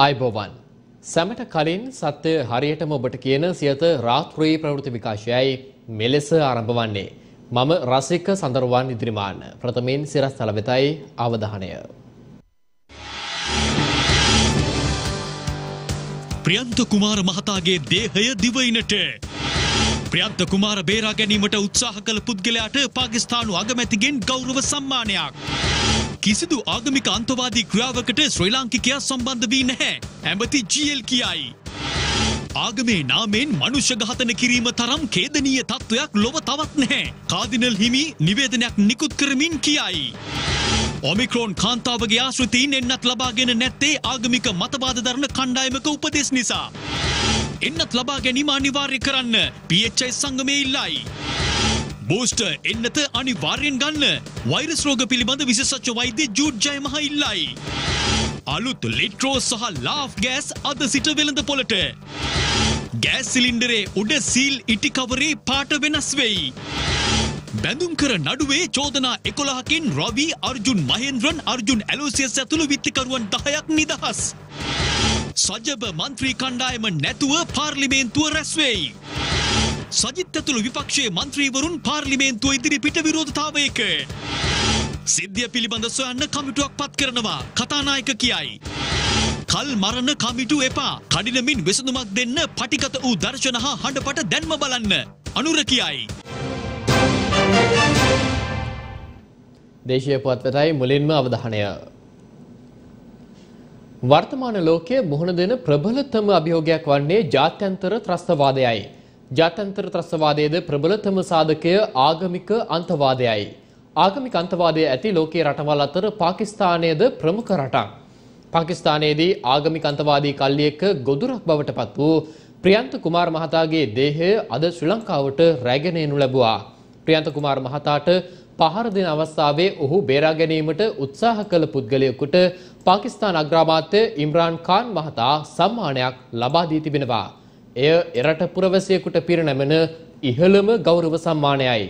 අයිබෝවන් සැමට කලින් සත්‍ය හරියටම ඔබට කියන සියත රාත්‍රී ප්‍රවෘත්ති විකාශයයි මෙලෙස ආරම්භ වන්නේ. මම රසික සඳරුවන් ඉදිරිමාන. ප්‍රථමයෙන් සිරස්තල වෙතයි අවධානය. ප්‍රියන්ත කුමාර මහතාගේ දේහය දිවයිනට. ප්‍රියන්ත කුමාර බේරා ගැනීමට උත්සාහ කළ පුද්ගලයාට පාකිස්තානු අගමැතිගෙන් ගෞරව සම්මානයක්. කිසිදු ආගමික අන්තවාදී ක්‍රියාවකට ශ්‍රී ලාංකිකයා සම්බන්ධ වී නැහැ. ඇමති ජී.එල්. කියයි. ආගමේ නාමයෙන් මනුෂ්‍ය ඝාතන කිරීම තරම් ඛේදනීය තත්වයක් ලොව තවත් නැහැ. කාදිනල් හිමි නිවේදනයක් නිකුත් කරමින් කියයි. ඔමික්‍රෝන් කාන්තාවගේ ආශ්‍රිතයින් එන්නත් ලබාගෙන නැත්තේ ආගමික මතවාද දරන කණ්ඩායමක උපදෙස් නිසා. එන්නත් ලබා ගැනීම අනිවාර්ය කරන්න PHI සංගමේ ඉල්ලයි. බූස්ටර් එන්නත අනිවාර්යෙන් ගන්න වෛරස් රෝග පිළිබඳ විශේෂඥ වෛද්‍ය ජූඩ් ජයමහ ඉල්ලයි. අලුත් ලිට්‍රෝ සහ ලාෆ් ගෑස් අද සිට වෙළඳ පොළට. ගෑස් සිලින්ඩරේ උඩ සීල් ඉටි කවරේ පාට වෙනස් වෙයි. බැඳුම් කර නඩුවේ චෝදනා 11කින් රවි අර්ජුන් මහේන්ද්‍රන් අර්ජුන් ඇලෝසියස් ඇතුළු විත්තිකරුවන් 10ක් නිදහස්. සජබ මන්ත්‍රී කණ්ඩායම නැතුව පාර්ලිමේන්තුව රැස් වෙයි. සජිත් ඇතුළු විපක්ෂයේ මන්ත්‍රීවරුන් පාර්ලිමේන්තුව ඉදිරිපිට විරෝධතාවයක. සිද්ධිය පිළිබඳ සොයන්න කමිටුවක් පත් කරනවා කතානායක කියයි. කල් මරණ කමිටු එපා. කඩිනමින් විසඳුමක් දෙන්න පටිගත වූ දර්ශන හා හඬපට දැන්ම බලන්න අනුර කියයි. දේශීය පුවත්පතයි මුලින්ම අවධානය. වර්තමාන ලෝකයේ මුහුණ දෙන ප්‍රබලතම අභියෝගයක් වන්නේ ජාත්‍යන්තර ත්‍රස්තවාදයයි. ජාත්‍යන්තර ත්‍රස්තවාදයේද ප්‍රබලතම සාධකය ආගමික අන්තවාදයයි. ආගමික අන්තවාදය ඇති ලෝකයේ රටවල් අතර පාකිස්තානයේද ප්‍රමුඛ රටක්. පාකිස්තානයේදී ආගමික අන්තවාදී කල්ලියක ගොදුරක් බවට පත් වූ ප්‍රියන්ත කුමාර මහතාගේ දේහය අද ශ්‍රී ලංකාවට රැගෙන එනු ලැබුවා. ප්‍රියන්ත කුමාර මහතාට පහර දෙන අවස්ථාවේ ඔහු බේරා ගැනීමට උත්සාහ කළ පුද්ගලයෙකුට පාකිස්තාන අග්‍රාමාත්‍ය ඉම්රාන් ඛාන් මහතා සම්මානයක් ලබා දී තිබෙනවා. එය එරට පුරවැසියෙකුට පිරිනැමෙන ඉහළම ගෞරව සම්මානයයි.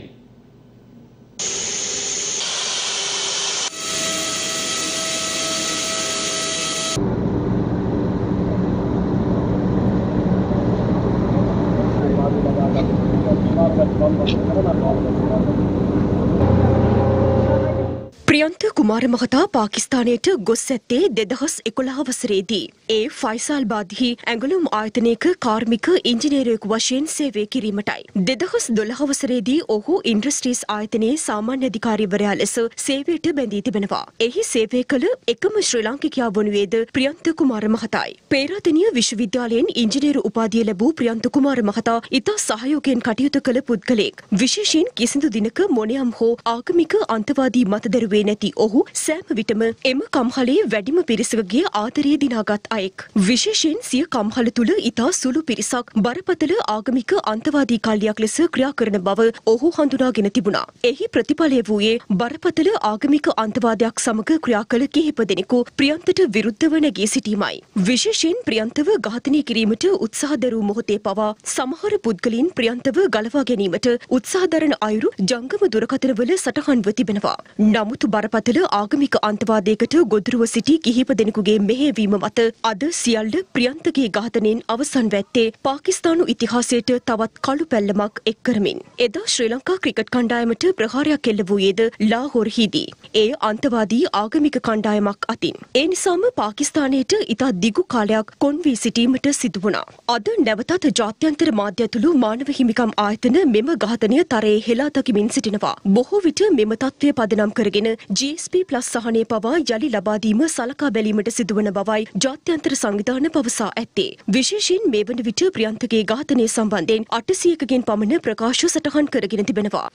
ප්‍රියන්ත කුමාර මහතා පාකිස්තානයට ගොස් ඇත්තේ 2011 වසරේදී. ඒ ෆයිසල්බාද්හි ඇඟලුම් ආයතනයක කාර්මික ඉංජිනේරුවෙකු වශයෙන් සේවය කිරීමටයි. 2012 වසරේදී ඔහු ඉන්ඩස්ට්‍රීස් ආයතනයේ සාමාන්‍ය අධිකාරිවරයා ලෙස සේවයට බැඳී තිබෙනවා. එහි සේවය කළ එකම ශ්‍රී ලාංකිකයා වනුයේද ප්‍රියන්ත කුමාර මහතායි. පේරාදෙණිය විශ්වවිද්‍යාලයෙන් ඉංජිනේරු උපාධිය ලැබූ ප්‍රියන්ත කුමාර මහතා ඉතා සහයෝගයෙන් කටයුතු කළ පුද්ගලයෙක්. විශේෂයෙන් කිසිදු දිනක මොනියම් හෝ ආගමික අන්තවාදී මතදරුවේ නැති ඔහු සෑම විටම එම කම්හලේ වැඩිම පිරිසකගේ ආදරය දිනාගත් අයෙක්. විශේෂයෙන් සිය කම්හල තුළ ඉතා සුළු පිරිසක් බරපතල ආගමික අන්තවාදී කල්ලියක් ලෙස ක්‍රියා කරන බව ඔහු හඳුනාගෙන තිබුණා. එහි ප්‍රතිඵලය වූයේ බරපතල ආගමික අන්තවාදයක් සමග ක්‍රියා කළ කිහිප දෙනෙකු ප්‍රියන්තට විරුද්ධව නැගී සිටීමයි. විශේෂයෙන් ප්‍රියන්තව ඝාතනය කිරීමට උත්සාහ දැරූ මොහොතේ පවා සමහර පුද්ගලයන් ප්‍රියන්තව ගලවා ගැනීමට උත්සාහ දරන අයුරු ජංගම දුරකථනවල සටහන්ව තිබෙනවා. නමුත් බරපතල ආගමික අන්තවාදයකට ගොදුරුව සිටි කිහිප දෙනෙකුගේ මෙහෙයවීම මත අද සියල්ල ප්‍රියන්තගේ ඝාතනයෙන් අවසන් වැත්තේ පාකිස්තානු ඉතිහාසයට තවත් කළු පැල්ලමක් එක් කරමින්. එදා ශ්‍රී ලංකා ක්‍රිකට් කණ්ඩායමට ප්‍රහාරයක් එල්ල වූයේද ලාහෝරහිදී. එය අන්තවාදී ආගමික කණ්ඩායමක් අතින්. ඒ නිසාම පාකිස්තානයට ඉතා දිගු කාලයක් කොන් වී සිටීමට සිදු වුණා. අද නැවතත් ජාත්‍යන්තර මාධ්‍ය ඇතුළු මානව හිමිකම් ආයතන මෙම ඝාතනය තරයේ හෙලා දකිමින් සිටිනවා. බොහෝ විට මෙම තත්ත්වය පදනම් කරගෙන GSP+ සහනය පවා යලි ලබා දීම සලකා බැලීමට සිදුවන බවයි ජාත්‍යන්තර සංවිධාන පවසා ඇත්තේ. විශේෂයෙන් මේ වන විට ප්‍රියන්තගේ ඝාතනය සම්බන්ධයෙන් 800කකින් පමණ ප්‍රකාශ සටහන් කරගෙන තිබෙනවා.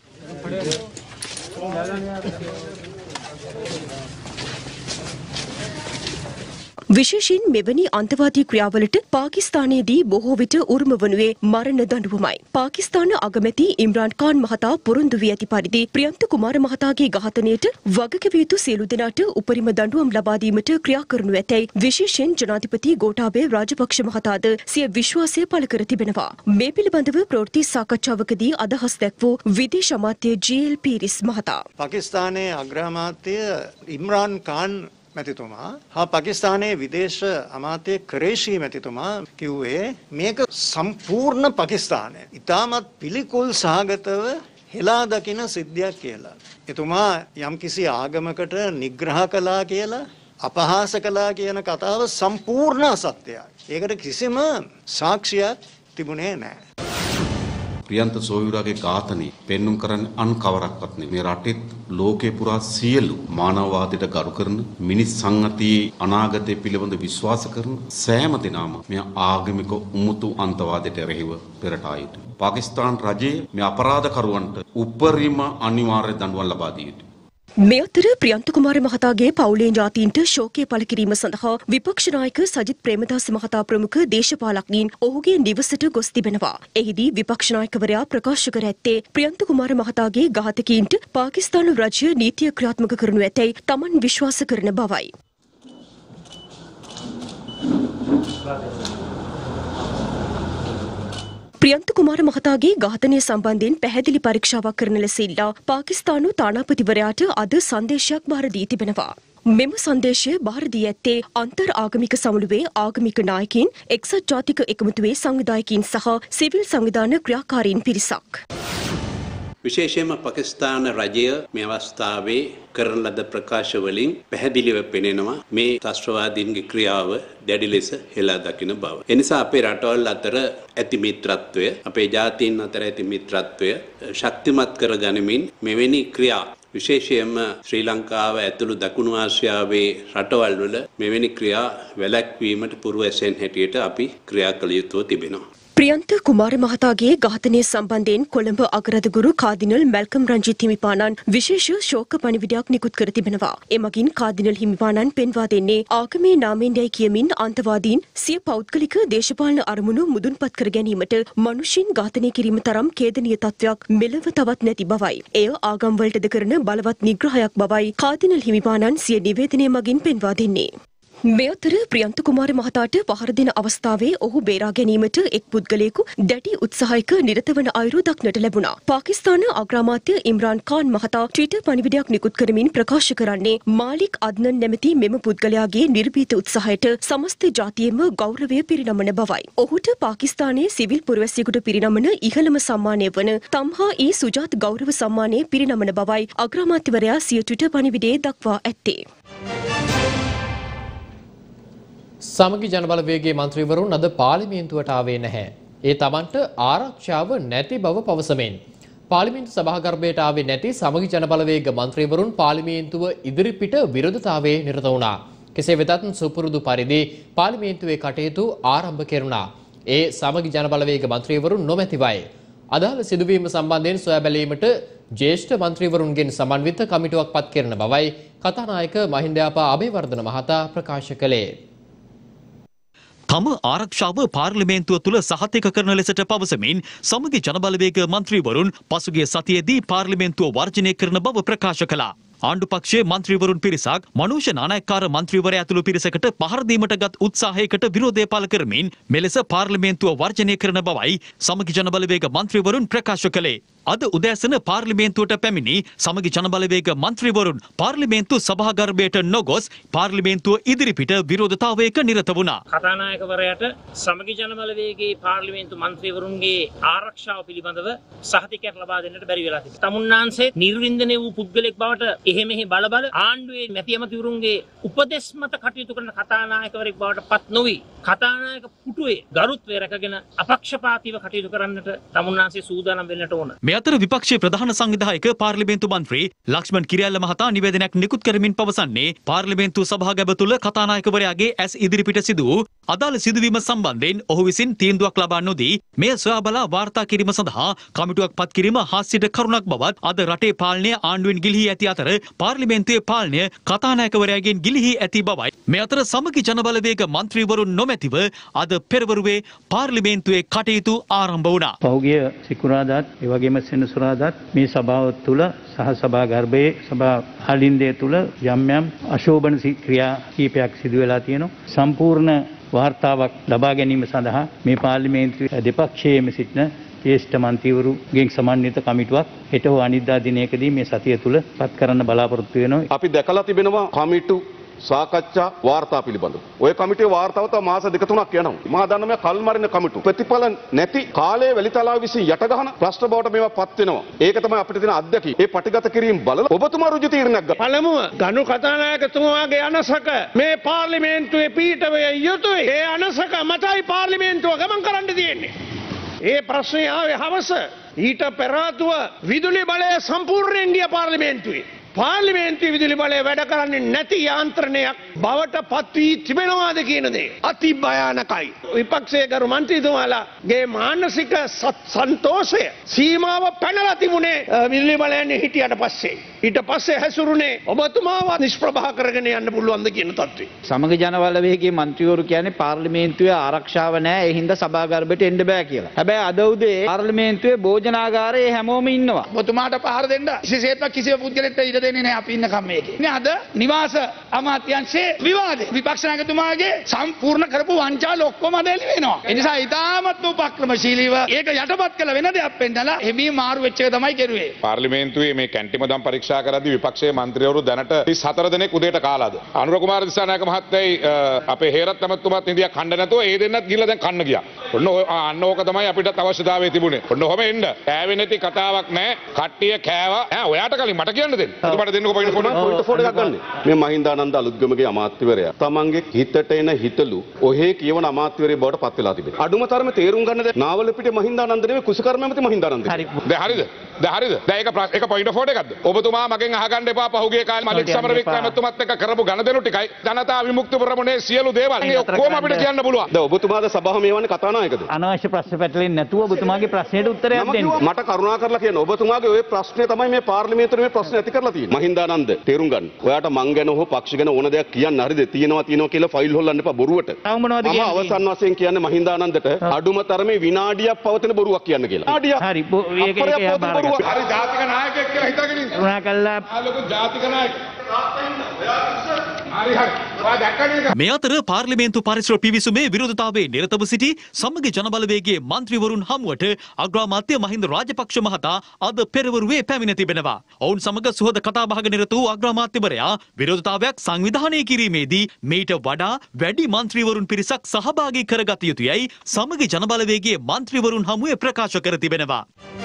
විශේෂයෙන් මෙවැනි අන්තවාදී ක්‍රියාවලට පාකිස්තානයේදී බොහෝ විට උරුම වනුයේ මරණ දඬුවමයි. පාකිස්තාන අගමැති ඉම්රාන් ඛාන් මහතා පොරොන්දු වී ඇති පරිදි ප්‍රියන්ත කුමාර මහතාගේ ඝාතනයට වගකිව යුතු සියලු දෙනාට උපරිම දඬුවම් ලබා දීමට ක්‍රියා කරනු ඇතැයි විශේෂයෙන් ජනාධිපති ගෝඨාභය රාජපක්ෂ මහතාද සිය විශ්වාසය පළ කර තිබෙනවා. මේ පිළිබඳව ප්‍රවෘත්ති සාකච්ඡාවකදී අදහස් දැක් වූ විදේශ අමාත්‍ය ජී.එල්. පීරිස් මහතා. පාකිස්තානයේ අග්‍රාමාත්‍ය ඉම්රාන් ඛාන් මැතිතුමා හා පාකිස්තානයේ විදේශ අමාත්‍ය ක්‍රේෂි මැතිතුමා කිව්වේ මේක සම්පූර්ණ පාකිස්තානය ඉතාමත් පිළිකුල් සහගතව හෙලා දකින සිද්ධියක් කියලා. එතුමා යම්කිසි ආගමකට නිග්‍රහ කළා කියලා අපහාස කළා කියන කතාව සම්පූර්ණ අසත්‍යයි. ඒකට කිසිම සාක්ෂියක් තිබුණේ නැහැ. ප්‍රියන්ත සෝවිරාගේ ඝාතනය පෙන්눔 කරන්නේ අන් කවරක්වත් නෙමෙයි. මේ රටෙත් ලෝකේ පුරා සියලු මානවවාදයට ගරු කරන මිනිස් සංහතියේ අනාගතය පිළිබඳ විශ්වාස කරන සෑම දිනම මේ ආගමික උමුතු අන්තවාදයට එරෙහිව පෙරට ආ යුතුයි. පාකිස්තාන් රජයේ මේ අපරාධකරුවන්ට උපරිම අනිවාර්ය දඬුවම් ලබා දිය යුතුයි. මේ අතර ප්‍රියන්ත කුමාර මහතාගේ පවුලේ ඥාතීන්ට ශෝකය පළ කිරීම සඳහා විපක්ෂ නායක සජිත් ප්‍රේමදාස මහතා ප්‍රමුඛ දේශපාලඥයින් ඔහුගේ නිවසට ගොස් තිබෙනවා. එහිදී විපක්ෂ නායකවරයා ප්‍රකාශ කර ඇත්තේ ප්‍රියන්ත කුමාර මහතාගේ ඝාතකයින්ට පාකිස්තාන රජය නීතිය ක්‍රියාත්මක කරනු ඇතැයි තමන් විශ්වාස කරන බවයි. ප්‍රියන්ත කුමාර මහතාගේ ඝාතනය සම්බන්ධයෙන් පැහැදිලි පරීක්ෂාවක් කරන ලෙස ඉල්ලා පාකිස්තානු තානාපතිවරයාට අද සංදේශයක් බාර දී තිබෙනවා. මෙම සංදේශය බාර දී ඇත්තේ අන්තර් ආගමික සමුළුවේ ආගමික නායකින්, එක්සත් ජාතික එකමුතුවේ සංවිධායකින් සහ සිවිල් සංවිධාන ක්‍රියාකාරීන් පිරිසක්. විශේෂයෙන්ම පාකිස්තාන රජය මේ අවස්ථාවේ කරන ලද ප්‍රකාශ වලින් පැහැදිලිව පෙනෙනවා මේ ත්‍රස්තවාදීන්ගේ ක්‍රියාව දැඩි ලෙස හෙලා දකින බව. ඒ නිසා අපේ රටවල් අතර ඇති මිත්‍රත්වය, අපේ ජාතීන් අතර ඇති මිත්‍රත්වය ශක්තිමත් කර ගනිමින් මෙවැනි ක්‍රියා විශේෂයෙන්ම ශ්‍රී ලංකාව ඇතුළු දකුණු ආසියාවේ රටවල් වල මෙවැනි ක්‍රියා වැළැක්වීමට පුරවැසෙන් හැටියට අපි ක්‍රියා කළ යුතුව තිබෙනවා. ප්‍රියන්ත කුමාර මහතාගේ ඝාතනය සම්බන්ධයෙන් කොළඹ අගරදගුරු කාදිනල් මැල්කම් රංජිත් හිමිපාණන් විශේෂ ශෝක පණිවිඩයක් නිකුත් කර තිබෙනවා. එමගින් කාදිනල් හිමිපාණන් පෙන්වා දෙන්නේ ආගමේ නාමයෙන් යයි කියමින් අන්තවාදීන් සිය පෞද්ගලික දේශපාලන අරමුණු මුදුන්පත් කර ගැනීමට මනුෂ්‍යයන් ඝාතනය කිරීම තරම් ඛේදනීය තත්වයක් මෙලව තවත් නැති බවයි. එය ආගම්වලටද කරන බලවත් නිග්‍රහයක් බවයි කාදිනල් හිමිපාණන් සිය නිවේදනය මගින් පෙන්වා දෙන්නේ. මේ අතර ප්‍රියන්ත කුමාර මහතාට පහර දෙන අවස්ථාවේ ඔහු බේරා ගැනීමට එක් පුද්ගලයෙකු දැඩි උත්සාහයක නිරත වන අයුරු දක්නට ලැබුණා. පාකිස්තාන අග්‍රාමාත්‍ය ඉම්රාන් ඛාන් මහතා ට්විටර් පණිවිඩයක් නිකුත් කරමින් ප්‍රකාශ කරන්නේ මාලික් අද්නන් නැමැති මෙම පුද්ගලයාගේ නිර්භීත උත්සාහයට සමස්ත ජාතියෙම ගෞරවය පිරිනමන බවයි. ඔහුට පාකිස්තානයේ සිවිල් පුරවැසියෙකුට පිරිනමන ඉහළම සම්මානය වන තම්හා ඊ සුජාත් ගෞරව සම්මානය පිරිනමන බවයි අග්‍රාමාත්‍යවරයා සිය ට්විටර් පණිවිඩයේ දක්වා ඇත්තේ. සමගි ජනබලවේගයේ මන්ත්‍රීවරුන් අද පාර්ලිමේන්තුවට ආවේ නැහැ. ඒ තමන්ට ආරක්ෂාව නැති බව පවසමින් පාර්ලිමේන්තු සභාගර්භයට ආවේ නැති සමගි ජනබලවේග මන්ත්‍රීවරුන් පාර්ලිමේන්තුව ඉදිරිපිට විරෝධතාවයේ නිරත වුණා. කෙසේ වෙතත් සුපුරුදු පරිදි පාර්ලිමේන්තුවේ කටයුතු ආරම්භ කෙරුණා. ඒ සමගි ජනබලවේග මන්ත්‍රීවරුන් නොමැතිවයි. අදාළ සිදුවීම සම්බන්ධයෙන් සොයා බැලීමට ජ්‍යෙෂ්ඨ මන්ත්‍රීවරුන්ගෙන් සමන්විත කමිටුවක් පත් කරන බවයි කතානායක මහින්දයාපා අබේවර්ධන මහතා ප්‍රකාශ කළේ. තම ආරක්ෂාව පාර්ලිමේන්තුව තුළ සහතික කරන ලෙසට පවසමින් සමගි ජනබලවේග මන්ත්‍රීවරුන් පසුගිය සතියේදී පාර්ලිමේන්තුව වර්ජනය කරන බව ප්‍රකාශ කළා. ආණ්ඩු පක්ෂයේ මන්ත්‍රීවරුන් පිරිසක් මනෝෂ නානායක්කාර මන්ත්‍රීවරයා ඇතුළු පිරිසකට පහර දීමට ගත් උත්සාහයකට විරෝධය පළ කරමින් මෙලෙස පාර්ලිමේන්තුව වර්ජනය කරන බවයි සමගි ජනබලවේග මන්ත්‍රීවරුන් ප්‍රකාශ කළේ. අද උදෑසන පාර්ලිමේන්තුවට පැමිණි සමගි ජනබලවේග මන්ත්‍රීවරුන් පාර්ලිමේන්තු සභාගර්භයට නොගොස් පාර්ලිමේන්තුව ඉදිරිපිට විරෝධතාවයක නිරත වුණා. කතානායකවරයාට සමගි ජනබලවේගයේ පාර්ලිමේන්තු මන්ත්‍රීවරුන්ගේ ආරක්ෂාව පිළිබඳව සහතිකයක් ලබා දෙන්නට බැරි වෙලා තිබෙනවා. තමුන්නාන්සේ නිර්වින්දනය වූ පුද්ගලෙක් බවට එහෙ මෙහෙ බලබල ආණ්ඩුවේ මැති ඇමතිවරුන්ගේ උපදෙස් මත කටයුතු කරන කතානායකවරයෙක් බවට පත් නොවි කතානායක පුටුවේ ගරුත්වය රැකගෙන අපක්ෂපාතීව කටයුතු කරන්නට තමුන්නාන්සේ සූදානම් වෙන්නට ඕන. මේ අතර විපක්ෂයේ ප්‍රධාන සංවිධායක පාර්ලිමේන්තු මන්ත්‍රී ලක්ෂ්මන් කිරියල්ල මහතා නිවේදනයක් නිකුත් කරමින් පවසන්නේ පාර්ලිමේන්තු සභාගැබ තුළ කතානායකවරයාගේ ඇස් ඉදිරිපිට සිදු වූ අදාළ සිදුවීම සම්බන්ධයෙන් ඔහු විසින් තීන්දුවක් ලබා නොදී මෙය සොයා බලා වාර්තා කිරීම සඳහා කමිටුවක් පත් කිරීම හාස්‍යයට කරුණක් බවත් අද රටේ පාලනය ආණ්ඩුවෙන් ගිලිහී ඇති අතර පාර්ලිමේන්තුවේ පාලනය කතානායකවරයාගෙන් ගිලිහී ඇති බවයි. මේ අතර සමගි ජනබලවේග මන්ත්‍රීවරුන් නොමැතිව අද පෙරවරුවේ පාර්ලිමේන්තුවේ කටයුතු ආරම්භ වුණා. පහුගිය සිකුරාදාත් ඒ වගේම සෙනසුරාදාත් මේ සභාව තුළ සහ සභා ගර්භයේ සභා ආලින්දය තුළ යම් යම් අශෝභන ක්‍රියා කීපයක් සිදු වෙලා තියෙනවා. සම්පූර්ණ වාර්තාවක් ලබා ගැනීම සඳහා මේ පාර්ලිමේන්තුවේ දෙපක්ෂයේම සිටින ජ්‍යෙෂ්ඨ මන්ත්‍රීවරුගෙන් සමන්විත කමිටුවක් හෙට හෝ අනිද්දා දිනයකදී මේ සතිය තුල පත් කරන්න බලාපොරොත්තු වෙනවා. අපි දැකලා තිබෙනවා කමිටු සාකච්ඡා වාර්තා පිළිබඳව. ඔය කමිටුවේ වාර්තාව තව මාස 2-3ක් යනවා. මා දන්නවා මේ කල්මරින කමිටු ප්‍රතිඵල නැති කාලයේ වැලිතලාව විසින් යට ගහන ප්‍රශ්න බවට මේවා පත් වෙනවා. ඒක තමයි අපිට තියෙන අත්දැකීම. ඒ පටිගත කිරීම බලලා ඔබතුමා ඍජු තීරණයක් ගන්න. පළමුව ගණු කතානායකතුමාගේ අනසක මේ පාර්ලිමේන්තුවේ පීඨවය යුතුයි. ඒ අනසක මතයි පාර්ලිමේන්තුව ගමන් කරන්න තියෙන්නේ. ඒ ප්‍රශ්නේ ආවේ හවස. ඊට පෙර ආතුව විදුලි බලය සම්පූර්ණයෙන් ගිය පාර්ලිමේන්තුවේ. පාර්ලිමේන්තුවේ විදුලි බලය වැඩ කරන්නේ නැති යාන්ත්‍රණයක් බවට පත් වී තිබෙනවාද කියන දේ අති භයානකයි. විපක්ෂයේ ගරු මන්ත්‍රීතුමාලාගේ මානසික සන්තෝෂය සීමාව පැනලා තිබුණේ විදුලි බලයන් හිටියට පස්සේ. ඊට පස්සේ හැසුරුනේ ඔබතුමාවත් නිෂ්ප්‍රභා කරගෙන යන්න පුළුවන්ද කියන තත්ත්වය. සමග ජනබලවේගයේ මන්ත්‍රීවරු කියන්නේ පාර්ලිමේන්තුවේ ආරක්ෂාව නැහැ, ඒ හින්දා සභාගර්භයට එන්න බෑ කියලා. හැබැයි අද උදේ පාර්ලිමේන්තුවේ භෝජනාගාරයේ හැමෝම ඉන්නවා. ඔබතුමාට පහර දෙන්න කිසිසේත්ම කිසිම පුද්ගලෙක්ට ඉඩ දෙන්නේ නැහැ අපි ඉන්නකම් මේකේ. ඉතින් අද නිවාස අමාත්‍යාංශයේ විවාදේ විපක්ෂ නායකතුමාගේ සම්පූර්ණ කරපු වංචාල ඔක්කොම දෙලි වෙනවා. ඒ නිසා ඉතාමත් උපක්‍රමශීලීව ඒක යටපත් කළ වෙන දෙයක් පෙන්නලා එමේ මාරු වෙච්ච එක තමයි කෙරුවේ. පාර්ලිමේන්තුවේ මේ කැන්ටිමදම් පරීක්ෂා කරද්දී විපක්ෂයේ මන්ත්‍රීවරු දැනට 34 දෙනෙක් උදේට කාලාද. අනුර කුමාර දිසානායක මහත්තයයි අපේ හේරත් ඇමතුමාත් ඉන්දියා කන්න නැතුව ඒ දෙන්නත් ගිහලා දැන් කන්න ගියා. ඔන්න අන්න ඕක තමයි අපිට අවශ්‍යතාවය තිබුණේ. ඔන්න ඔහම එන්න. කෑවේ නැති කතාවක් නැහැ. කට්ටිය කෑවා. ඔයාට කලින් මට කියන්න දෙන්න. මට දෙන්නකෝ පොයින්ට් ෆෝටෝ එකක් ගන්න. මේ මහින්දානන්ද අලුත්ගමගේ අමාත්‍යවරයා තමන්ගේ හිතට එන හිතලු ඔහේ කියවන අමාත්‍යවරයෙක් බවට පත් වෙලා තිබෙනවා. අඩුම තරමේ තේරුම් ගන්න දැන් නාවලපිටිය මහින්දානන්ද නෙවෙයි කුසකර්ම ඇමති මහින්දානන්ද. දැන් හරිද? දැන් ඒක පොයින්ට් ෆෝටෝ එකක්ද? ඔබතුමා මගෙන් අහගන්න එපා පහුගිය කාලේ මලික් සමරවික්‍රම ඇමතුමත් එක්ක කරපු ගණදෙනු ටිකයි ජනතා විමුක්ති ප්‍රමුණේ සියලු දේවල් මේ ඔක්කොම අපිට කියන්න පුළුවන්. දැන් ඔබතුමාද සභාව මේවන්නේ කතානායකද? අනවශ්‍ය ප්‍රශ්න පැටලෙන්නේ නැතුව ඔබතුමාගේ ප්‍රශ්නෙට උත්තරයක් දෙන්න. මට කරුණා කරලා කියන්න ඔබතුමාගේ ওই ප්‍රශ්නේ තමයි මේ පාර්ලිමේන්තුවේ මේ ප්‍රශ්න ඇති කරලා තියෙන්නේ. මහින්දානන්ද තේරුම් ගන්න. ඔයාට මං ගැන හෝ පක්ෂ ගැන ඕන දෙයක් කියන්න හරිද? තියෙනවා කියලා ෆයිල් හොල්ලන්න එපා බොරුවට. තව මොනවද කියන්නේ? මම අවසන් වශයෙන් කියන්නේ මහින්දානන්දට අඩුම තරමේ විනාඩියක් පවතින බොරුවක් කියන්න කියලා. හරි ඒක හරි ජාතික නායකයෙක් කියලා හිතාගෙන ඉන්න. උනා කළා. ලොකු ජාතික නායක. මේ අතර පාර්ලිමේන්තු පරිසර පිවිසුමේ විරෝධතාවයේ නිරතව සිටි සමග ජනබලවේගයේ මන්ත්‍රීවරුන් හමුවට අග්‍රාමාත්‍ය මහින්ද රාජපක්ෂ මහතා අද පෙරවරුවේ පැමිණ තිබෙනවා. ඔවුන් සමග සුහද කතාබහක නිරත වූ අග්‍රාමාත්‍යවරයා විරෝධතාවයක් සංවිධානය කිරීමේදී මීට වඩා වැඩි මන්ත්‍රීවරුන් පිරිසක් සහභාගී කරගත යුතුයයි සමග ජනබලවේගයේ මන්ත්‍රීවරුන් හමුවේ ප්‍රකාශ කර තිබෙනවා.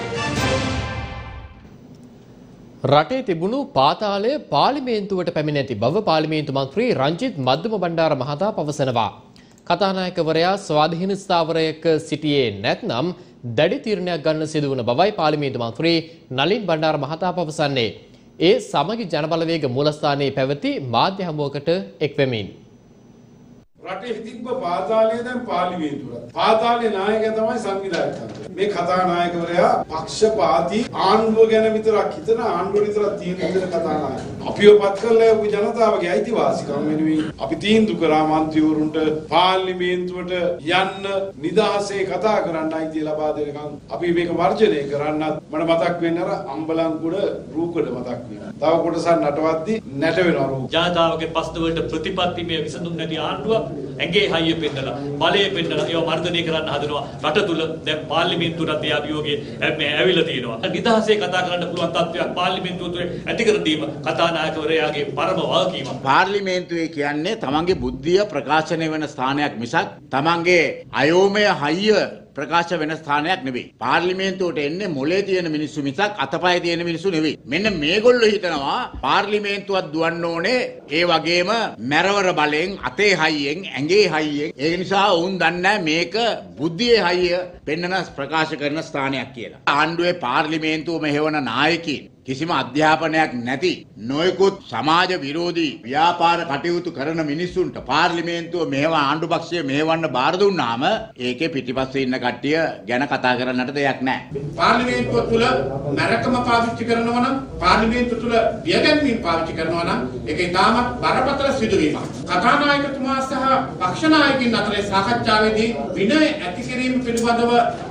රටේ තිබුණු පාතාලය පාර්ලිමේන්තුවට පැමිණ ඇති බව පාර්ලිමේන්තු මන්ත්‍රී රංජිත් මද්දුම බණ්ඩාර මහතා පවසනවා. කතානායකවරයා ස්වාධීන ස්ථාවරයක සිටියේ නැත්නම් දැඩි තීරණයක් ගන්න සිදු වුණ බවයි පාර්ලිමේන්තු මන්ත්‍රී නලින් බණ්ඩාර මහතා පවසන්නේ. ඒ සමගි ජනබලවේග මූලස්ථානයේ පැවති මාධ්‍ය හමුවකට එක්වෙමින් රටේ තිබ්බ පාතාලය දැන් පාර්ලිමේන්තුවට. පාතාලේ නායකයා තමයි සංවිධායකත්වය. මේ කතානායකවරයා පක්ෂපාතී ආණ්ඩුව ගැන විතරක් හිතන ආණ්ඩුව විතරක් තීන්දුව දෙන කතානායක. අපිව පත් කරලා යපු ජනතාවගේ අයිතිවාසිකම් වෙනුවෙන් අපි තීන්දුව කරා මන්ත්‍රීවරුන්ට පාර්ලිමේන්තුවට යන්න නිදහසේ කතා කරන්න අයිතිය ලබා දෙනකම් අපි මේක වර්ජනය කරන්නත් මට මතක් වෙන්න අර අම්බලන්කුඩ රූකඩ මතක් වෙනවා. තව කොටසක් නටවද්දි නැට වෙනවා රූක. ජනතාවගේ ප්‍රශ්න වලට ප්‍රතිපත්තිමය විසඳුම් නැති ආණ්ඩුව ඇගේ හයිය පෙන්නලා බලය පෙන්නලා ඒව මර්ධනය කරන්න හදනවා. රට තුල දැන් පාර්ලිමේන්තුවට ඒ අභියෝගය ඇවිල්ලා තියෙනවා. නිදහසේ කතා කරන්න පුළුවන් තත්ත්වයක් පාර්ලිමේන්තුව තුළ ඇති කර දීම කතානායකවරයාගේ පරම වගකීම. පාර්ලිමේන්තුවේ කියන්නේ තමන්ගේ බුද්ධිය ප්‍රකාශනය වෙන ස්ථානයක් මිසක් තමන්ගේ අයෝමය හයිය ප්‍රකාශ වෙන ස්ථානයක් නෙවෙයි. පාර්ලිමේන්තුවට එන්නේ මොලේ තියෙන මිනිස්සු මිසක් අතපය තියෙන මිනිස්සු නෙවෙයි. මෙන්න මේගොල්ලෝ හිතනවා පාර්ලිමේන්තුවක් දුවන්න ඕනේ ඒ වගේම මැරවර බලෙන් අතේ හයියෙන් ඇඟේ හයියෙන්. ඒ නිසා වුන් දන්නේ මේක බුද්ධියේ හයිය පෙන්වන ප්‍රකාශ කරන ස්ථානයක් කියලා. ආණ්ඩුවේ පාර්ලිමේන්තුව මෙහෙවන නායකයින් කිසිම අධ්‍යාපනයක් නැති නොයෙකුත් සමාජ විරෝධී ව්‍යාපාර කටයුතු කරන මිනිස්සුන්ට පාර්ලිමේන්තුව මෙහෙම ආණ්ඩු පක්ෂය මෙහෙවන්න බාර දුන්නාම ඒකේ පිටිපස්සේ ඉන්න කට්ටිය ගැන කතා කරන්නට දෙයක් නැහැ. පාර්ලිමේන්තුව තුළ නරකම පාවිච්චි කරනවා නම් පාර්ලිමේන්තුව තුළ වියදම්මින් පාවිච්චි කරනවා නම් ඒක ඉතාමත් බරපතල සිදුවීමක්. කතානායකතුමා සහ පක්ෂ නායකින් අතර සාකච්ඡාවේදී විනය ඇති කිරීම පිළිබඳව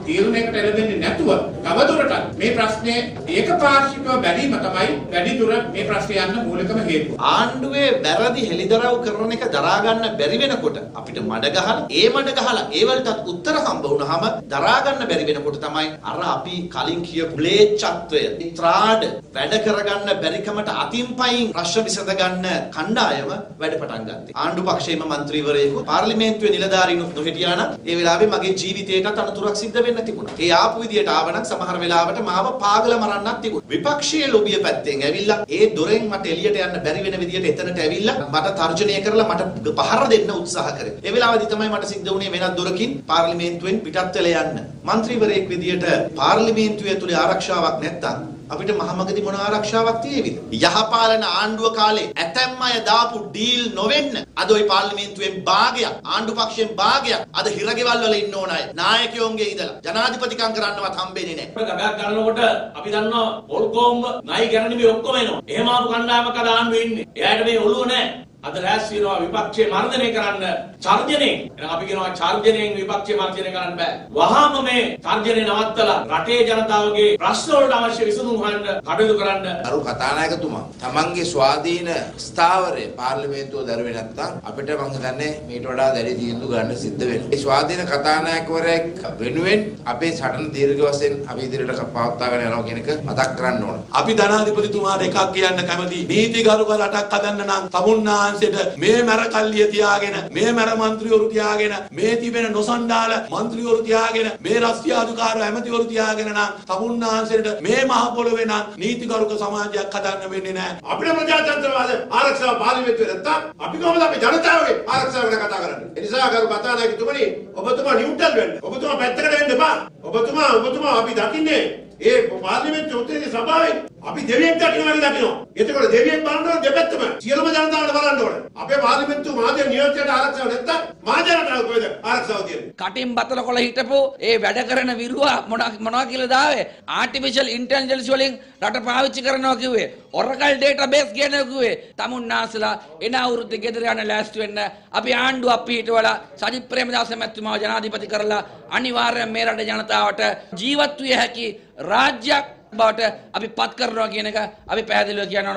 තීරණයකට එළදෙන්නේ නැතුව තවදුරටත් මේ ප්‍රශ්නේ ඒකපාර්ශ්විකව බැලීම තමයි වැඩිදුර මේ ප්‍රශ්නේ යන්න මූලිකම හේතුව. ආණ්ඩුවේ වැරදි හෙළිදරව් කරන එක දරා ගන්න බැරි වෙනකොට අපිට මඩ ගහලා ඒ වලටත් උත්තර හම්බ වුණාම දරා ගන්න බැරි වෙනකොට තමයි අර අපි කලින් කියපු ම්ලේච්ඡත්වය, ත්‍රාඩ වැඩ කරගන්න බැරිකමට අතින් පයින් ප්‍රශ්න විසඳ ගන්න කණ්ඩායම වැඩ පටන් ගත්තේ. ආණ්ඩු පක්ෂයේම മന്ത്രിවරයෙකු පාර්ලිමේන්තුවේ නිලධාරීනුත් නොහිටියා නම් ඒ වෙලාවේ මගේ ජීවිතේටත් අනතුරක් සිද්ධ වෙන්න තිබුණා. ඒ ආපු විදියට ආවනම් සමහර වෙලාවට මාව පාගල මරන්නත් තිබුණා. විපක්ෂයේ ලොබිය පැත්තෙන් ඇවිල්ලා ඒ දොරෙන් මට එළියට යන්න බැරි වෙන විදියට එතනට ඇවිල්ලා මට තර්ජනය කරලා මට පහර දෙන්න උත්සාහ කරේ. ඒ වෙලාවේදී තමයි මට සිද්ධ වුණේ වෙනත් දොරකින් පාර්ලිමේන්තුවෙන් පිටත් වෙලා යන්න. മന്ത്രിවරයෙක් විදියට පාර්ලිමේන්තුව ඇතුලේ ආරක්ෂාවක් නැත්තම් අපිට මහමගදී මොන ආරක්ෂාවක් තියෙවිද? යහපාලන ආණ්ඩුව කාලේ ඇතැම් අය දාපු ඩීල් නොවෙන්න අද ওই පාර්ලිමේන්තුවෙන් භාගයක් ආණ්ඩු පක්ෂයෙන් භාගයක් අද හිරගෙවල් වල ඉන්න ඕන අය නායකයෝන්ගේ ඉඳලා ජනාධිපතිකම් කරන්නවත් හම්බෙන්නේ නැහැ. ගගක් ගන්නකොට අපි දන්නවා පොල්කොම්බ නයි ගැරන්ටි මේ ඔක්කොම එනවා. එහෙම ආපු කණ්ඩායමක් අද ආණ්ඩුවේ ඉන්නේ. එයාට මේ ඔළුව නැහැ. අද රැස් වෙනවා විපක්ෂේ මර්ධනය කරන්න චර්ජනයෙන්. අපි කියනවා චර්ජනයෙන් විපක්ෂේ මර්ධනය කරන්න බෑ. වහාම මේ චර්ජනේ නවත්තලා රටේ ජනතාවගේ ප්‍රශ්න වලට අවශ්‍ය විසඳුම් හොයන්න කටයුතු කරන්න. අරු කතානායකතුමා තමන්ගේ ස්වාධීන ස්ථාවරය පාර්ලිමේන්තුව දරුවේ නැත්තම් අපිට මම හිතන්නේ මීට වඩා දැඩි තීන්දුව ගන්න සිද්ධ වෙනවා. ඒ ස්වාධීන කතානායකවරයෙක් වෙනුවෙන් අපේ සටන දීර්ඝ වශයෙන් අපි ඉදිරියට පවත්වාගෙන යනවා කියන එක මතක් කරන්න ඕන. අපි ධනාධිපතිතුමාට එකක් කියන්න කැමතියි. නීතිගරුක රටක් හදන්න නම් තමුන්නා මේ මැරකල්ලිය තියාගෙන මේ මැර മന്ത്രിවරු තියාගෙන මේ තිබෙන නොසන්ඩාල മന്ത്രിවරු තියාගෙන මේ රාජ්‍යාධිකාර ඇමතිවරු තියාගෙන නම් තමුන්නාන්සේට මේ මහ පොළොවේ නම් නීතිගරුක සමාජයක් හදන්න වෙන්නේ නැහැ. අපිට ප්‍රජාතන්ත්‍රවාද ආරක්ෂාව පාර්ලිමේන්තුවේ නැත්තම් අපි කොහොමද අපි ජනතාවගේ ආරක්ෂාව ගැන කතා කරන්නේ? ඒ නිසා ගරු කතානායකතුමනි ඔබතුමා නියුට්‍රල් වෙන්න. ඔබතුමා පැත්තකට වෙන්න එපා. ඔබතුමා අපි දකින්නේ ඒ පාර්ලිමේන්තු උත්තරීය සභාවේ අපි දෙවියෙක් දකින්නවා දකින්නවා. එතකොට දෙවියෙක් බලනවා දෙපැත්තම සියලුම ජනතාවට බලන්න ඕනේ. අපේ පාර්ලිමේන්තු මාධ්‍ය නියෝජ්‍යයට ආරක්ෂාව නැත්තම් මා ජනතාව කොහෙද ආරක්ෂාව තියෙන්නේ? කටින් බතල කොළ හිටපු ඒ වැඩ කරන විරුවා මොනවා කියලා දාවේ? ආටිෆිෂල් ඉන්ටෙලිජන්ස් වලින් රට පාවිච්චි කරනවා කිව්වේ. ඔරකල් ඩේටාබේස් කියනවා කිව්වේ. තමුන්නාසලා එන අවුරුද්දේ ගෙදර යන ලෑස්ති වෙන්න අපි ආණ්ඩුවක් පිටවලා සජිත් ප්‍රේමදාස මැතිතුමාව ජනාධිපති කරලා අනිවාර්යයෙන් මේ රටේ ජනතාවට ජීවත් විය හැකි රාජ්‍යයක් බවට අපි පත් කරනවා කියන එක අපි පැහැදිලිව කියනවා.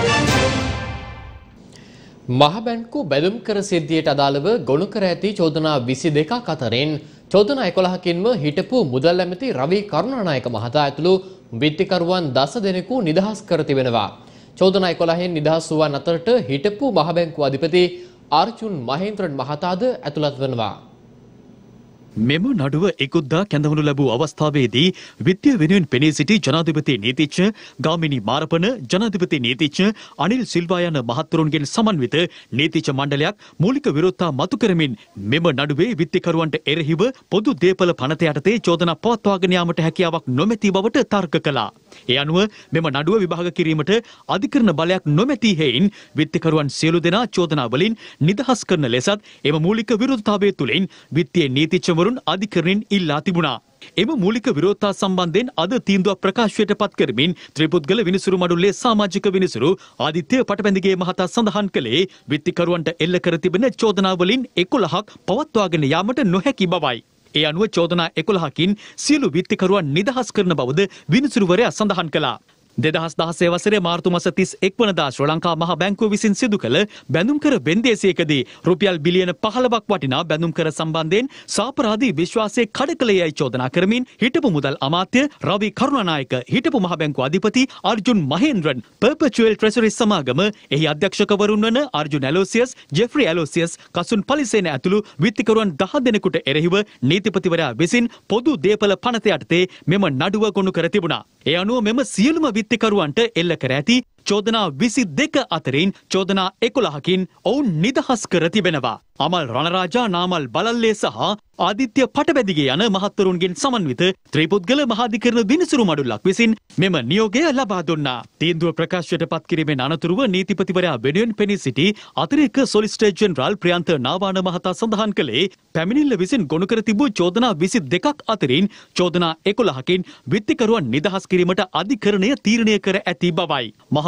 මහ බැංකු බැලුම් කර සිද්ධියට අදාළව ගොනු කර ඇති චෝදනා 22ක් අතරින් චෝදනා 11කින්ම හිටපු මුදල් ඇමති රවි කරුණානායක මහතා ඇතුළු විත්තිකරුවන් 10 දෙනෙකු නිදහස් කර තිබෙනවා. චෝදනා 11න් නිදහස් වූවන් අතරට හිටපු මහ බැංකු අධිපති අර්ජුන් මහේන්ද්‍රන් මහතාද ඇතුළත් වෙනවා. මෙම නඩුව එකුද්දා කැඳවනු ලැබූ අවස්ථාවේදී විද්‍ය වෙනුවෙන් පෙනී සිටි ජනාධිපති නීතිඥ ගාමිණී මාරපන ජනාධිපති නීතිඥ අනිල් සිල්වා යන මහත්වරුන්ගෙන් සමන්විත නීතිඥ මණ්ඩලයක් මූලික විරෝධතා මතු කරමින් මෙම නඩුවේ විත්තිකරුවන්ට එරෙහිව පොදු දේපල පනත යටතේ චෝදනා පවත්වාගෙන යාමට හැකියාවක් නොමැති බවට තර්ක කළා. ඒ අනුව මෙම නඩුව විභාග කිරීමට අධිකරණ බලයක් නොමැති හේයින් විත්තිකරුවන් සියලු දෙනා චෝදනා වලින් නිදහස් කරන ලෙසත් එම මූලික විරෝධතාවය තුළින් විත්තියේ නීතිඥවරුන් අධිකරණයෙන් ඉල්ලා තිබුණා. එම මූලික විරෝධතා සම්බන්ධයෙන් අද තීන්දුවක් ප්‍රකාශයට පත් කරමින් ත්‍රිපුද්ගල විනිසුරු මඩුල්ලේ සමාජික විනිසුරු ආදිත්‍ය පටබැඳිගේ මහතා සඳහන් කළේ විත්තිකරුවන්ට එල්ල කර තිබෙන චෝදනා වලින් 11ක් පවත්වාගෙන යාමට නොහැකි බවයි. ඒ අනුව චෝදනා 11කින් සියලු විත්තිකරුවන් නිදහස් කරන බවද විනිසුරුවරයා සඳහන් කළා. 2016 වසරේ මාර්තු මාස 31 වනදා ශ්‍රී ලංකා මහ බැංකුව විසින් සිදු කළ බැඳුම්කර වෙන්දේසියකදී රුපියල් බිලියන 15ක් වටිනා බැඳුම්කර සම්බන්ධයෙන් සාපරාධී විශ්වාසයේ කඩ කළ යයි චෝදනා කරමින් හිටපු මුදල් අමාත්‍ය රවි කරුණානායක, හිටපු මහ බැංකුව අධිපති අර්ජුන් මහේන්ද්‍රන්, පර්පචුවල් ට්‍රෙෂරි සමාගම එහි අධ්‍යක්ෂකවරුන් වන අර්ජුන් ඇලෝසියස්, ජෙෆ්රි ඇලෝසියස්, කසුන් පලිසේන ඇතුළු විත්තිකරුවන් 10 දෙනෙකුට එරෙහිව නීතිපතිවරයා විසින් පොදු දේපල පනත යටතේ මෙම නඩුව ගොනු කර තිබුණා. ඒ අනුව මෙම සියලුම විත්තිකරුවන්ට එල්ල කර ඇති චෝදනා 22 අතරින් චෝදනා 11කින් ඔවුන් නිදහස් කර තිබෙනවා. අමල් රණරාජා, නාමල් බලල්ලේ සහ ආදිත්‍ය පටබැදිගේ යන මහත්වරුන්ගෙන් සමන්විත ත්‍රිපුද්ගල මහාධිකරණ විනිසුරු මඩුල්ලක් විසින් මෙම නියෝගය ලබා දුන්නා. තීන්දුව ප්‍රකාශයට පත් කිරීමෙන් අනතුරුව නීතිපතිවරයා වෙනුවෙන් පෙනී සිටි අතිරේක සොලිසිටර් ජෙනරාල් ප්‍රියන්ත නාවාන මහතා සඳහන් කළේ පැමිණිල්ල විසින් ගොනු කර තිබූ චෝදනා 22ක් අතරින් චෝදනා 11කින් විත්තිකරුවන් නිදහස් කිරීමට අධිකරණය තීරණය කර ඇති බවයි. මහ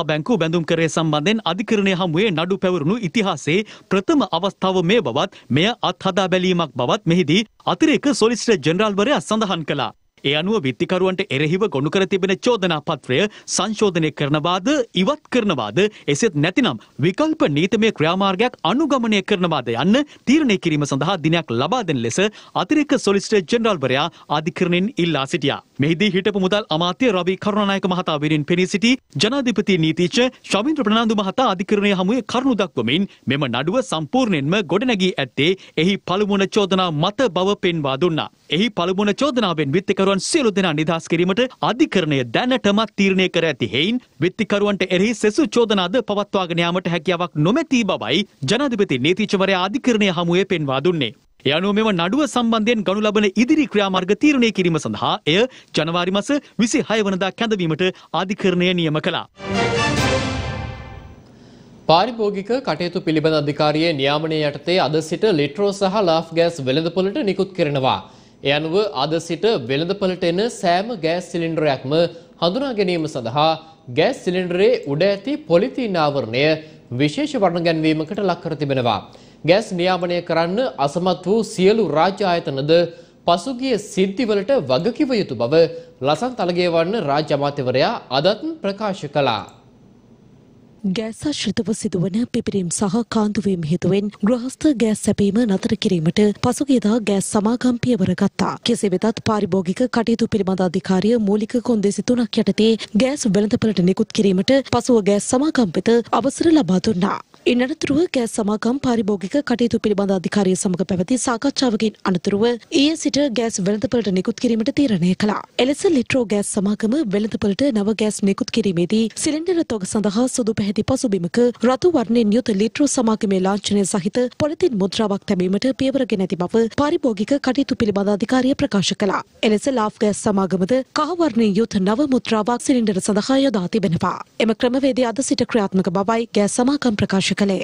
බැංකුව බැඳුම් කරේ සම්බන්ධයෙන් අධිකරණය හමුවේ නඩු පැවරුණු ඉතිහාසයේ ප්‍රථම අවස්ථාව මේ බවත් මෙය අත්හදා බැලීමක් බවත් මෙහිදී අතිරේක සොලිසිටර් ජෙනරාල්වරයා සඳහන් කළා. ඒ අනුව විත්තිකරුවන්ට එරෙහිව ගොනු කර තිබෙන චෝදනා පත්‍රය සංශෝධනය කරනවාද ඉවත් කරනවාද එසේත් නැතිනම් විකල්ප නීතිමය ක්‍රියාමාර්ගයක් අනුගමනය කරනවාද යන්න තීරණය කිරීම සඳහා දිනයක් ලබා දෙන ලෙස අතිරේක සොලිසිටර් ජෙනරාල්වරයා අධිකරණයෙන් ඉල්ලා සිටියා. මෙහිදී හිටපු මුදල් අමාත්‍ය රවි කරුණානායක මහතා වෙනින් පෙනී සිටි ජනාධිපති නීතිඥ ශවීන්ද්‍ර ප්‍රනාන්දු මහතා අධිකරණය හමුවේ කරුණු දක්වමින් මෙම නඩුව සම්පූර්ණයෙන්ම ගොඩනැගී ඇත්තේ එහි පළමුවන චෝදනා මත බව පෙන්වා දුන්නා. එහි පළමුවන චෝදනාවෙන් විත්තිකරුවන් සියලු දෙනා නිදහස් කිරීමට අධිකරණය දැනටමත් තීරණය කර ඇති හේයින් විත්තිකරුවන්ට එරෙහි සෙසු චෝදනාද පවත්වාගෙන යාමට හැකියාවක් නොමැති බවයි ජනාධිපති නීතිඥවරයා අධිකරණය හමුවේ පෙන්වා දුන්නේ. ඒ අනුව මෙම නඩුව සම්බන්ධයෙන් ගනු ලබන ඉදිරි ක්‍රියාමාර්ග තීරණය කිරීම සඳහා එය ජනවාරි මාස 26 වනදා කැඳවීමට අධිකරණය නියම කළා. පාරිභෝගික කටයුතු පිළිබඳ අධිකාරියේ නියාමනය යටතේ අද සිට ලිට්‍රෝ සහ ලාෆ් ගෑස් වෙළඳපොළට නිකුත් කරනවා. ඒ අනුව අද සිට වෙළඳපොළට එන සෑම ගෑස් සිලින්ඩරයක්ම හඳුනා ගැනීම සඳහා ගෑස් සිලින්ඩරයේ උඩ ඇති පොලිතීන් ආවරණය විශේෂ වර්ණ ගැන්වීමකට ලක් කර තිබෙනවා. ගෑස් නියාමනය කරන්න අසමත් වූ සියලු රාජ්‍ය ආයතනද පසුගිය සිද්ධිවලට වගකිව යුතු බව ලසන්ත අලගේවන්න රාජ්‍ය අමාත්‍යවරයා අදත් ප්‍රකාශ කළා. ගෑස් ආශ්‍රිතව සිදුවන පිපිරීම් සහ කාන්දුවීම් හේතුවෙන් ගෘහස්ථ ගෑස් සැපීම නතර කිරීමට පසුගියදා ගෑස් සමාගම් පියවර ගත්තා. කෙසේ වෙතත් පාරිභෝගික කටයුතු පිළිබඳ අධිකාරිය මූලික කොන්දේසි 3ක් යටතේ ගෑස් වෙළඳපළට නිකුත් කිරීමට පසුව ගෑස් සමාගම් වෙත අවසර ලබා දුන්නා. ඉන්නතුරුව ගෑස් සමාගම් පාරිභෝගික කටයුතු පිළිබඳ අධිකාරිය සමග පැවති සාකච්ඡාවකින් අනතුරුව ඊයේ සිට ගෑස් වෙළඳපළට නිකුත් කිරීමට තීරණය කළා. එලෙස ලිට්‍රෝ ගෑස් සමාගම වෙළඳපළට නව ගෑස් නිකුත් කිරීමේදී සිලින්ඩර තොග සඳහා සුදු පැහැති පසුබිමක රතු වර්ණයෙන් යුත ලිට්‍රෝ සමාගමේ ලාංඡනය සහිත පොලිතින් මුද්‍රාවක් තැබීමට පියවරගෙන ඇති බව පාරිභෝගික කටයුතු පිළිබඳ අධිකාරිය ප්‍රකාශ කළා. එලෙස ලාෆ් ගෑස් සමාගමද කහ වර්ණයෙන් යුත නව මුද්‍රාවක් සිලින්ඩර සඳහා යොදා තිබෙනවා. එම ක්‍රමවේදය අද සිට ක්‍රියාත්මක බවයි ගෑස් සමාගම් ප්‍රකාශ කළේ.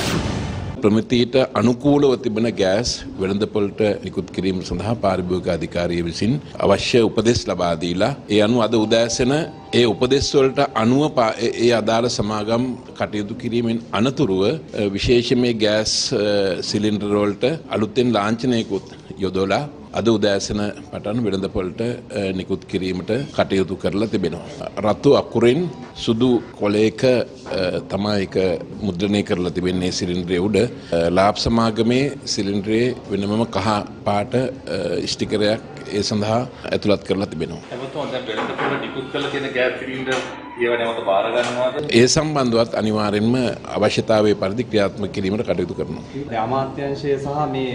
ප්‍රමිතියට අනුකූලව තිබෙන ගෑස් වෙළඳපොළට නිකුත් කිරීම සඳහා පාරිභෝගික අධිකාරිය විසින් අවශ්‍ය උපදෙස් ලබා දීලා ඒ අනුව අද උදෑසන ඒ උපදෙස් වලට අනුව ඒ අදාළ සමාගම් කටයුතු කිරීමෙන් අනතුරුව විශේෂයෙන් මේ ගෑස් සිලින්ඩර් වලට අලුතෙන් ලාංඡනයකුත් යොදවලා අද උදෑසන පටන් වෙළඳපොළට නිකුත් කිරීමට කටයුතු කරලා තිබෙනවා. රතු අකුරෙන් සුදු කොලයක තමයි ඒක මුද්‍රණය කරලා තිබෙන්නේ සිලින්ඩරයේ උඩ. ලාභ සමාගමේ සිලින්ඩරයේ වෙනමම කහ පාට ස්ටිකරයක් ඒ සඳහා ඇතුළත් කරලා තිබෙනවා. එතකොට දැන් වෙළඳපොළ නිකුත් කරලා තියෙන ගෑස් සිලින්ඩර් ඒව නැවත බාර ගන්නවාද? ඒ සම්බන්ධවත් අනිවාර්යෙන්ම අවශ්‍යතාවයේ පරිදි ක්‍රියාත්මක කිරීමට කටයුතු කරනවා. අමාත්‍යාංශය සහ මේ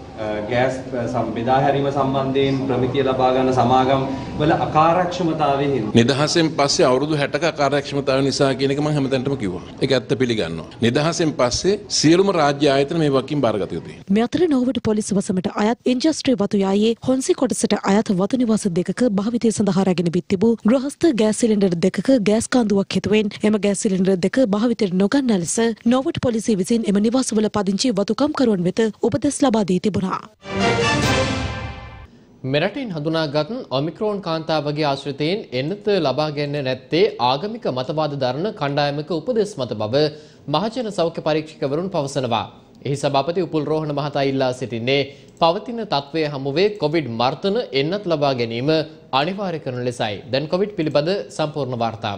ගෑස් බෙදා හැරීම සම්බන්ධයෙන් ප්‍රමිතිය ලබා ගන්න සමාගම් වල අකාර්යක්ෂමතාවය හින්දා නිදහසෙන් පස්සේ අවුරුදු 60ක අකාර්යක්ෂමතාවය නිසා කියන එක මම හැමතැනටම කිව්වා. ඒක ඇත්ත පිළිගන්නවා. නිදහසෙන් පස්සේ සියලුම රාජ්‍ය ආයතන මේ වකින් බාරගත යුතුයි. මේ අතර නෝවඩ පොලිස් වසමට අයත් ඉන්ඩස්ට්‍රි වතු යායේ හොන්සි කොටසට අයත් වතු නිවාස දෙකක භාවිතය සඳහා රැගෙන බිත් තිබූ ගෘහස්ථ ගෑස් සිලින්ඩර් දෙකක ගෑස් කාන්දුවක් හේතුවෙන් එම ගෑස් සිලින්ඩර් දෙක භාවිතයට නොගන්නා ලෙස නෝවඩ පොලිසිය විසින් එම නිවාසවල පදිංචි වතුකම්කරුවන් වෙත උපදෙස් ලබා දී තිබුණා. මෙරටින් හඳුනාගත් ඔමික්‍රෝන් කාන්තාවගේ ආශ්‍රිතයින් එන්නත ලබා ගැන්නේ නැත්තේ ආගමික මතවාද දරන කණ්ඩායමක උපදෙස් මත බව මහජන සෞඛ්‍ය පරීක්ෂකවරුන් පවසනවා. එහි සභාපති උපුල් රෝහණ මහතා ඉල්ලා සිටින්නේ පවතින තත්ත්වයේ හමුවේ කොවිඩ් මර්ධන එන්නත් ලබා ගැනීම අනිවාර්ය කරන ලෙසයි. දැන් කොවිඩ් පිළිබඳ සම්පූර්ණ වාර්තාව.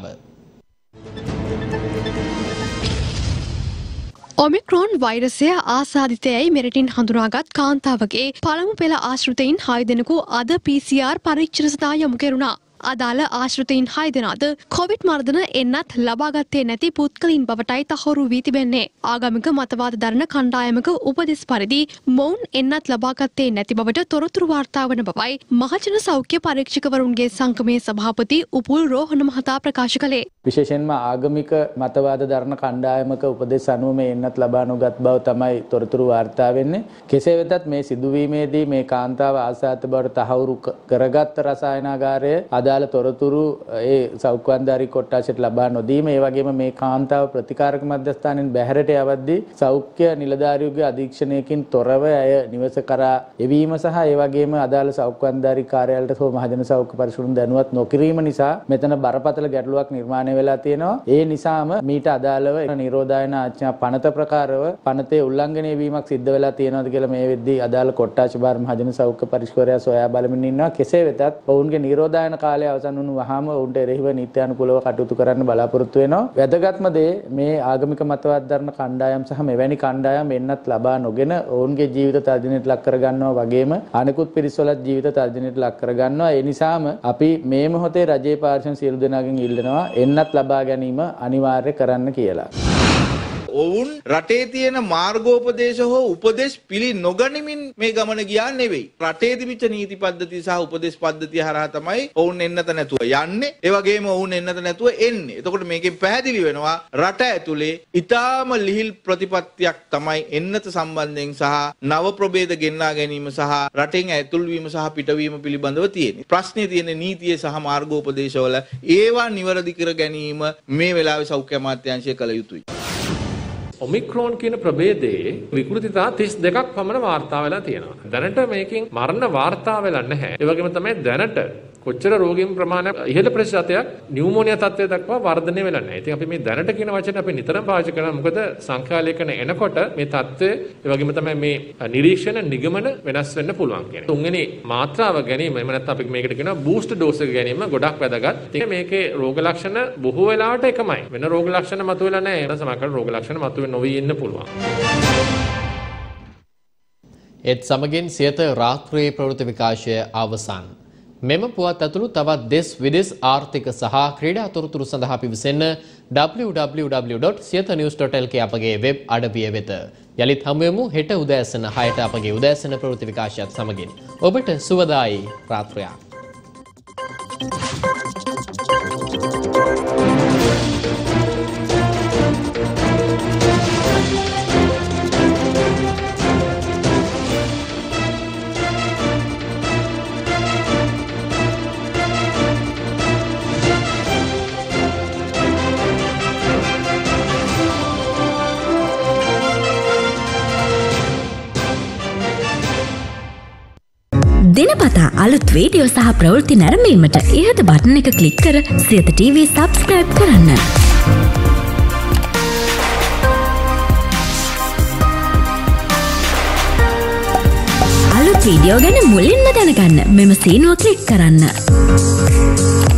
ඔමික්‍රෝන් වෛරසය ආසාදිතයයි මෙරටින් හඳුනාගත් කාන්තාවගේ පළමු පෙළ ආශ්‍රිතයින් 6 දෙනෙකු අද PCR පරීක්ෂණ සඳහා යොමු කෙරුණා. අදාළ ආශ්‍රිතයින් 6 දෙනාද කොවිඩ් මර්ධන එන්නත් ලබාගත්තේ නැති පුද්ගලයින් බවටයි තහවුරු වී තිබෙන්නේ. ආගමික මතවාද දරන කණ්ඩායමක උපදෙස් පරිදි මොවුන් එන්නත් ලබාගත්තේ නැති බවට තොරතුරු වාර්තා වන බවයි මහජන සෞඛ්‍ය පරීක්ෂකවරුන්ගේ සංගමේ සභාපති උපුල් රෝහණ මහතා ප්‍රකාශ කළේ. විශේෂයෙන්ම ආගමික මතවාද දරන කණ්ඩායමක උපදෙස් අනුව මේ එන්නත් ලබා නොගත් බව තමයි තොරතුරු වාර්තා වෙන්නේ. කෙසේ වෙතත් මේ සිදුවීමේදී මේ කාන්තාව ආසාදිත බවට තහවුරු කරගත් රසායනාගාරය අදාළ තොරතුරු ඒ සෞඛ්‍යවන්දාරී කොට්ටාශයට ලබා නොදීම, ඒ වගේම මේ කාන්තාව ප්‍රතිකාරක මධ්‍යස්ථානයෙන් බැහැරට යවද්දී සෞඛ්‍ය නිලධාරියෙකුගේ අධීක්ෂණයකින් තොරව ඇය නිවස කරා එවීම සහ ඒ වගේම අදාළ සෞඛ්‍යවන්දාරී කාර්යාලයට හෝ මහජන සෞඛ්‍ය පරිශුන් දැනුවත් නොකිරීම නිසා මෙතන බරපතල ගැටලුවක් නිර්මාණය වෙලා තියෙනවා. ඒ නිසාම මීට අදාළව නිරෝධායන ආඥා පනත ප්‍රකාරව පනතේ උල්ලංඝනය වීමක් සිද්ධ වෙලා තියෙනවාද කියලා මේ වෙද්දී අදාළ කොට්ටාශ භාර මහජන සෞඛ්‍ය පරිශෝධකයා සොයා බලමින් ඉන්නවා. කෙසේ වෙතත් ඔවුන්ගේ නිරෝධායන කාලය අවසන් වුණු වහාම ඔවුන්ට එරෙහිව නීත්‍යානුකූලව කටයුතු කරන්න බලාපොරොත්තු වෙනවා. වැදගත්ම දේ මේ ආගමික මතවාද දරන කණ්ඩායම් සහ මෙවැනි කණ්ඩායම් එන්නත් ලබා නොගෙන ඔවුන්ගේ ජීවිත තර්ජනයට ලක් කර ගන්නවා වගේම අනෙකුත් පිරිස්වලත් ජීවිත තර්ජනයට ලක් කර ගන්නවා. ඒ නිසාම අපි මේ මොහොතේ රජයේ පාර්ශ්වයෙන් සියලු දෙනාගෙන් ඉල්ලනවා එන්නත් ලබා ගැනීම අනිවාර්ය කරන්න කියලා. ඔවුන් රටේ තියෙන මාර්ගෝපදේශ හෝ උපදේශ පිළි නොගනිමින් මේ ගමන ගියා නෙවෙයි. රටේ තිබිච්ච නීති පද්ධතිය සහ උපදේශ පද්ධතිය හරහා තමයි ඔවුන් එන්නත නැතුව යන්නේ. ඒ වගේම ඔවුන් එන්නත නැතුව එන්නේ. එතකොට මේකෙන් පැහැදිලි වෙනවා රට ඇතුලේ ඊටාම ලිහිල් ප්‍රතිපත්තියක් තමයි එන්නත සම්බන්ධයෙන් සහ නව ප්‍රභේද ගෙන්වා ගැනීම සහ රටෙන් ඇතුල් වීම සහ පිටවීම පිළිබඳව තියෙන්නේ. ප්‍රශ්නේ තියෙන්නේ නීතිය සහ මාර්ගෝපදේශවල ඒවා නිවැරදි කර ගැනීම මේ වෙලාවේ සෞඛ්‍ය අමාත්‍යාංශය කළ යුතුයි. ඔමික්‍රෝන් කියන ප්‍රභේදයේ විකෘතිතා 32ක් පමණ වාර්තා වෙලා තියෙනවා. දැනට මේකෙන් මරණ වාර්තා වෙලා නැහැ. ඒ වගේම තමයි දැනට කොච්චර රෝගීන් ප්‍රමාණයක් ඉහළ ප්‍රතිශතයක් නියුමෝනියා තත්ත්වයට දක්වා වර්ධනය වෙලා නැහැ. ඉතින් අපි මේ දැනට කියන වචනේ අපි නිතරම පාවිච්චි කරනවා. මොකද සංඛ්‍යාලේඛන එනකොට මේ තත්ත්වය ඒ වගේම තමයි මේ නිරීක්ෂණ නිගමන වෙනස් වෙන්න පුළුවන් කියන්නේ. තුන්වෙනි මාත්‍රාව ගැනීම එහෙම නැත්නම් අපි මේකට කියනවා බූස්ට් ඩෝස් එක ගැනීම ගොඩක් වැදගත්. ඉතින් මේකේ රෝග ලක්ෂණ බොහෝ වෙලාවට එකමයි. වෙන රෝග ලක්ෂණ මතුවෙලා නැහැ. එන සමහර රෝග ලක්ෂණ මතුවෙන්නේ නොවි ඉන්න පුළුවන්. ඒත් සමගින් සියත රාත්‍රියේ ප්‍රවෘත්ති විකාශය අවසන්. මෙම පුවත් ඇතුළු තවත් දෙස් විදෙස් ආර්ථික සහ ක්‍රීඩා තොරතුරු සඳහා පිවිසෙන්න www.siyathanews.lk අපගේ වෙබ් අඩවිය වෙත. යලිත් හමුවෙමු හෙට උදෑසන 6ට අපගේ උදෑසන ප්‍රවෘත්ති විකාශයත් සමගින්. ඔබට සුවදායි රාත්‍රියක්. දිනපතා අලුත් වීඩියෝ සහ ප්‍රවෘත්ති නැරඹීමට ඉහත බටන් එක ක්ලික් කර සියත TV subscribe කරන්න. අලුත් වීඩියෝ ගැන මුලින්ම දැනගන්න මෙම සීනුව ක්ලික් කරන්න.